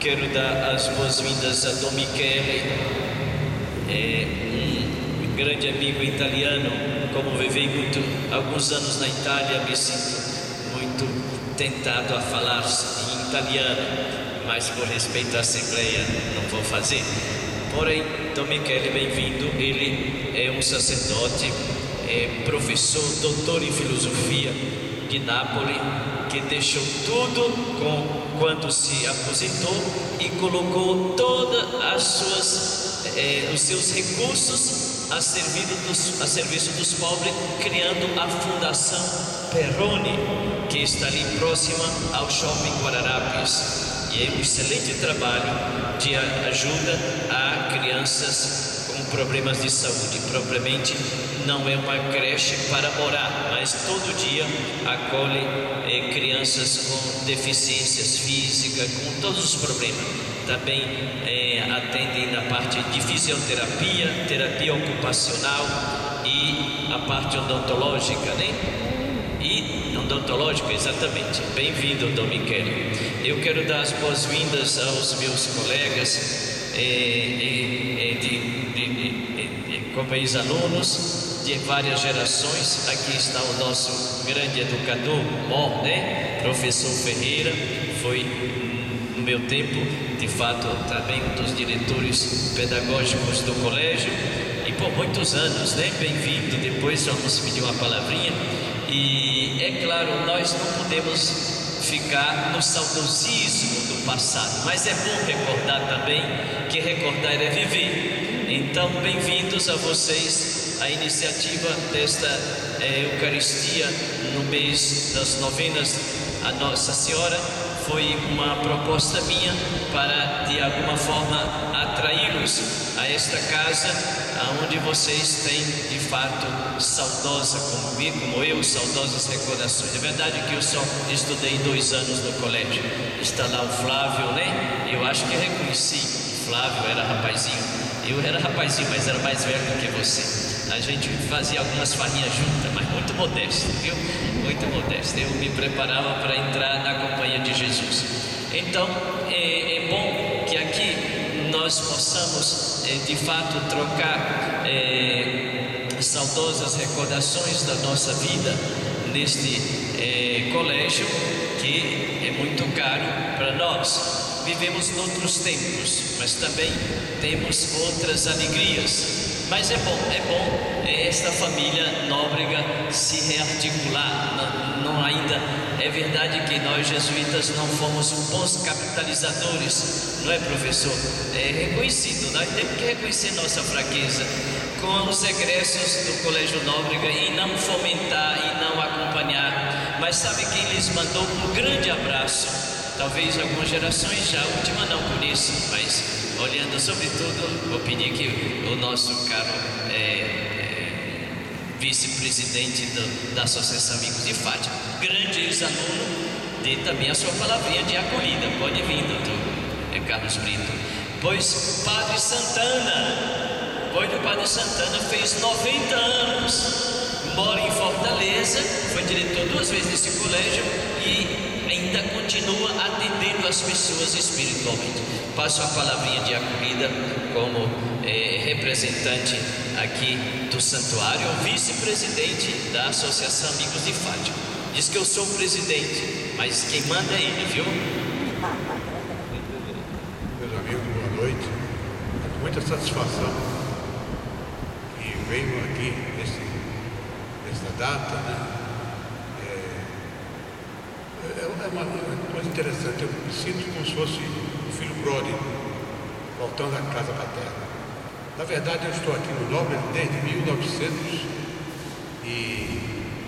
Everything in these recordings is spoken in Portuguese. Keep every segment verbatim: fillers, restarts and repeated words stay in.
Quero dar as boas-vindas a Dom Michele, é um grande amigo italiano. Como vivi muito, alguns anos na Itália, me sinto muito tentado a falar em italiano, mas por respeito à Assembleia não vou fazer. Porém, Dom Michele, bem-vindo. Ele é um sacerdote, é professor, doutor em filosofia de Nápoles, que deixou tudo com, quando se aposentou e colocou todos as suas, eh, os seus recursos a serviço, dos, a serviço dos pobres, criando a Fundação Perrone, que está ali próxima ao Shopping Guararapes. E é um excelente trabalho de ajuda a crianças com problemas de saúde. Propriamente não é uma creche para morar, mas todo dia acolhe eh, crianças com deficiências físicas, com todos os problemas. Também eh, atende na parte de fisioterapia, terapia ocupacional e a parte odontológica, né? E odontológico, exatamente. Bem-vindo, Dom Michele. Eu quero dar as boas-vindas aos meus colegas, eh, eh, de, de, de, de, como ex-alunos de várias gerações. Aqui está o nosso grande educador, Mó, né? Professor Ferreira, foi no meu tempo, de fato, também um dos diretores pedagógicos do colégio, e por muitos anos, né? Bem-vindo. Depois vamos pedir uma palavrinha. E é claro, nós não podemos ficar no saudosismo do passado, mas é bom recordar também, que recordar é viver. Então, bem-vindos a vocês à iniciativa desta é, Eucaristia no mês das novenas a Nossa Senhora. Foi uma proposta minha para, de alguma forma, atraí-los a esta casa, onde vocês têm, de fato, saudosa, como eu, como eu, saudosas recordações. É verdade que eu só estudei dois anos no colégio. Está lá o Flávio, né? Eu acho que reconheci. O Flávio era rapazinho. Eu era rapazinho, mas era mais velho do que você. A gente fazia algumas farrinhas juntas, mas muito modesto, viu? Muito modesto. Eu me preparava para entrar na companhia de Jesus. Então, é, é bom que aqui nós possamos, é, de fato, trocar é, saudosas recordações da nossa vida neste é, colégio, que é muito caro para nós. Vivemos noutros tempos, mas também temos outras alegrias. Mas é bom, é bom é, esta família Nóbrega se rearticular. Não, não ainda é verdade que nós jesuítas não fomos bons capitalizadores, não é, professor? É reconhecido, nós temos que reconhecer nossa fraqueza com os egressos do Colégio Nóbrega e não fomentar e não acompanhar. Mas sabe quem lhes mandou um grande abraço? Talvez algumas gerações, já a última não por isso, mas olhando sobretudo, vou pedir que o nosso caro é, é, vice-presidente da Associação Amigos de Fátima, grande ex-aluno, dê também a sua palavrinha de acolhida. Pode vir, doutor é Carlos Brito. Pois Padre Santana, pois o Padre Santana fez noventa anos, mora em Fortaleza, foi diretor duas vezes desse colégio e ainda continua atendendo as pessoas espiritualmente. Passo a palavrinha de acolhida como é, representante aqui do santuário, vice-presidente da Associação Amigos de Fátima. Diz que eu sou o presidente, mas quem manda é ele, viu? Meus amigos, boa noite. É com muita satisfação que venho aqui nesse, nessa data, né? É uma coisa interessante, eu me sinto como se fosse um filho pródigo, voltando à casa paterna. Na verdade, eu estou aqui no Nóbrega desde mil e novecentos e...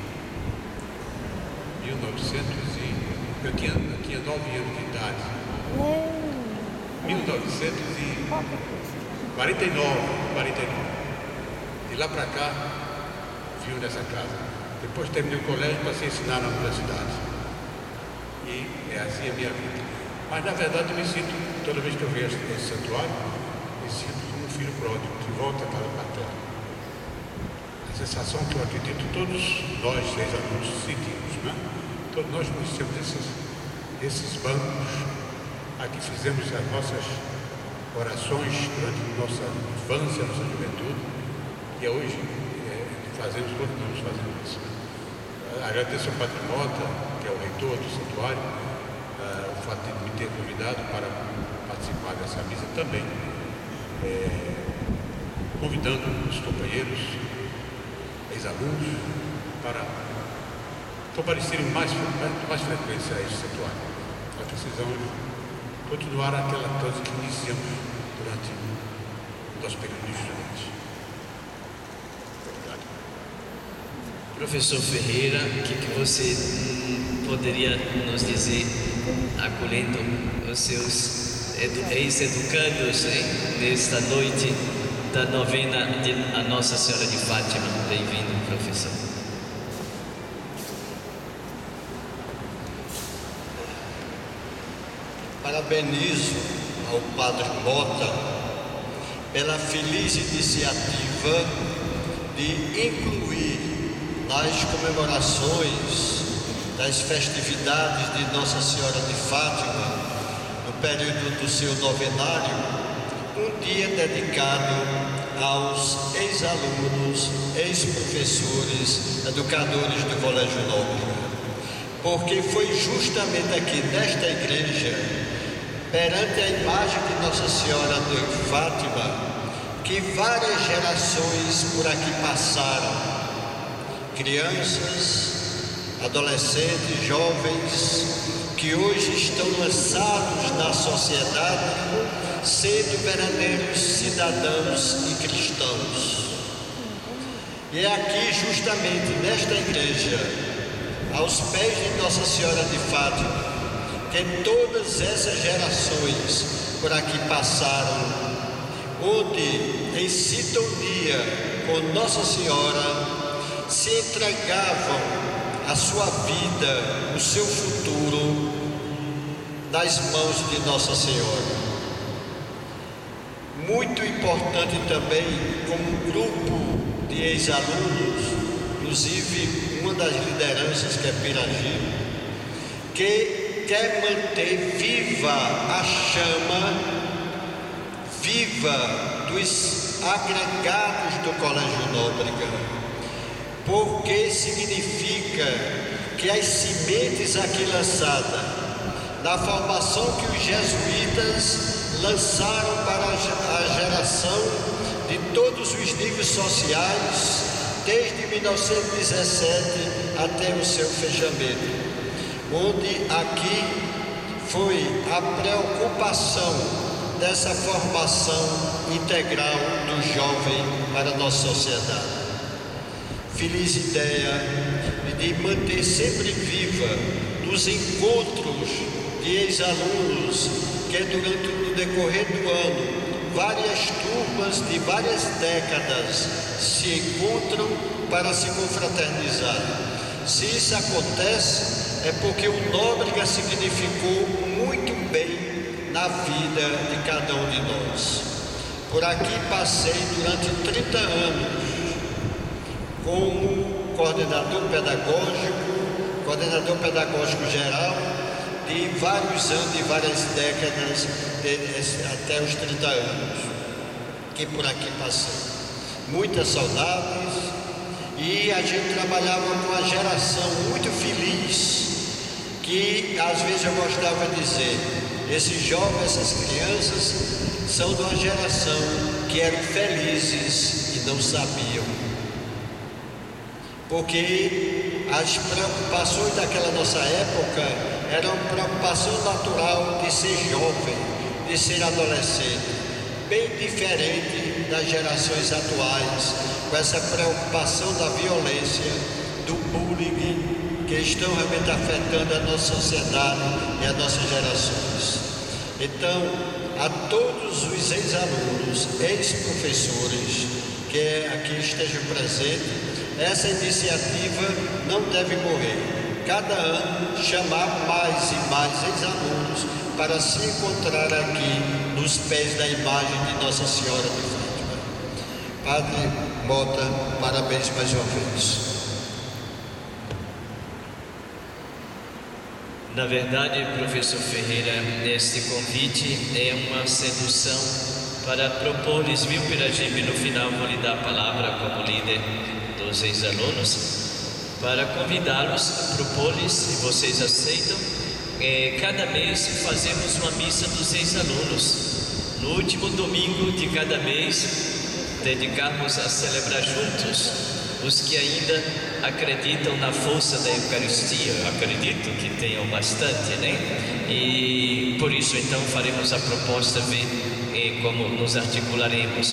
mil e novecentos e... Eu tinha, eu tinha nove anos de idade. mil novecentos e quarenta e nove, quarenta e nove. De lá para cá, vivo nessa casa. Depois terminei o colégio para se ensinar na universidade. E é assim a minha vida. Mas na verdade eu me sinto, toda vez que eu vejo esse santuário, me sinto como um filho pródigo, que volta para a paterna. A sensação que eu acredito todos nós, seis alunos, sentimos, né? Todos nós conhecemos esses, esses bancos aqui fizemos as nossas orações durante nossa infância, nossa juventude, e hoje é, fazemos, continuamos fazendo isso. Agradeço ao Padre Mota, que é o reitor do santuário, uh, o fato de me ter convidado para participar dessa missa também, é, convidando os companheiros, ex-alunos, para comparecerem mais, mais, mais frequência a esse santuário. Nós precisamos continuar aquela coisa que iniciamos durante o nosso período de estudantes. Obrigado. Professor Ferreira, o que, que você poderia nos dizer, acolhendo os seus edu ex-educandos nesta noite da novena de a Nossa Senhora de Fátima? Bem-vindo, professor. Parabenizo ao Padre Mota pela feliz iniciativa de incluir nas comemorações das festividades de Nossa Senhora de Fátima, no período do seu novenário, um dia dedicado aos ex-alunos, ex-professores, educadores do Colégio Nóbrega. Porque foi justamente aqui nesta igreja, perante a imagem de Nossa Senhora de Fátima, que várias gerações por aqui passaram, crianças, adolescentes, jovens, que hoje estão lançados na sociedade, sendo verdadeiros cidadãos e cristãos. E é aqui, justamente nesta igreja, aos pés de Nossa Senhora de Fátima, que todas essas gerações por aqui passaram, onde em sintonia com Nossa Senhora se entregavam a sua vida, o seu futuro nas mãos de Nossa Senhora. Muito importante também, como um grupo de ex-alunos, inclusive uma das lideranças que é Piragi, que quer manter viva a chama, viva dos agregados do Colégio Nóbrega, porque significa que as sementes aqui lançadas, na formação que os jesuítas lançaram para a geração de todos os níveis sociais, desde mil novecentos e dezessete até o seu fechamento, onde aqui foi a preocupação dessa formação integral do jovem para a nossa sociedade. Feliz ideia de manter sempre viva nos encontros de ex-alunos que durante o decorrer do ano várias turmas de várias décadas se encontram para se confraternizar. Se isso acontece, é porque o Nóbrega significou muito bem na vida de cada um de nós. Por aqui passei durante trinta anos como coordenador pedagógico, coordenador pedagógico geral, de vários anos, de várias décadas, de, até os trinta anos, que por aqui passei. Muitas saudades, e a gente trabalhava com uma geração muito feliz, que às vezes eu gostava de dizer, esses jovens, essas crianças, são de uma geração que eram felizes e não sabiam. Porque as preocupações daquela nossa época eram preocupação natural de ser jovem, de ser adolescente, bem diferente das gerações atuais, com essa preocupação da violência, do bullying, que estão realmente afetando a nossa sociedade e as nossas gerações. Então, a todos os ex-alunos, ex-professores que aqui estejam presentes, essa iniciativa não deve morrer. Cada ano chamar mais e mais ex-alunos para se encontrar aqui nos pés da imagem de Nossa Senhora de Fátima. Padre Mota, parabéns mais uma vez. Na verdade, professor Ferreira, este convite é uma sedução para propor-lhes, viu, Piragibe? No final vou lhe dar a palavra como líder dos ex-alunos, para convidá-los, propor-lhes, se vocês aceitam, é, cada mês fazemos uma missa dos ex-alunos. No último domingo de cada mês, dedicarmos a celebrar juntos os que ainda acreditam na força da Eucaristia. Eu acredito que tenham bastante, né? E por isso então faremos a proposta, ver eh, como nos articularemos.